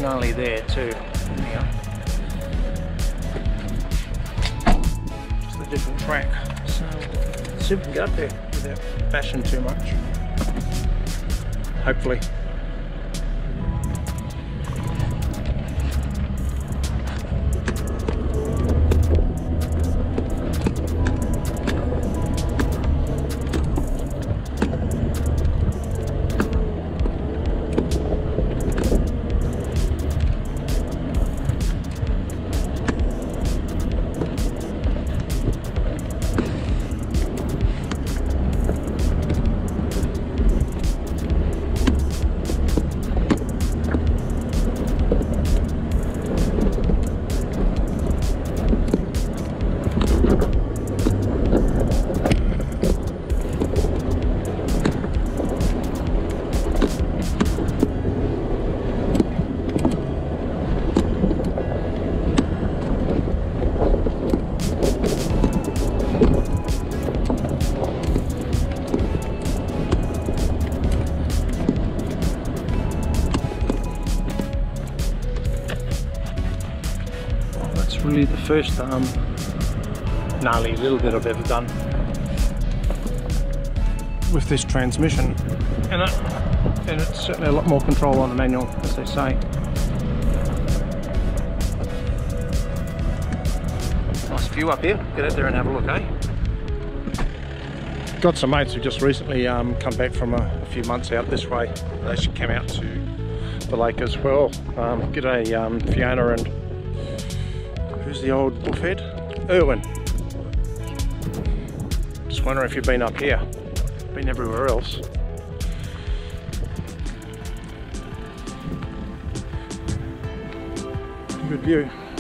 gnarly there too. Yeah. Just a different track. So let's see if we can get up there without bashing too much. Hopefully. Really the first gnarly little bit I've ever done with this transmission in it, and it's certainly a lot more control on the manual, as they say. Nice view up here, get out there and have a look, eh? Got some mates who just recently come back from a few months out this way. They actually came out to the lake as well. G'day Fiona and who's the old bullhead? Erwin. Just wondering if you've been up here. Been everywhere else. Good view.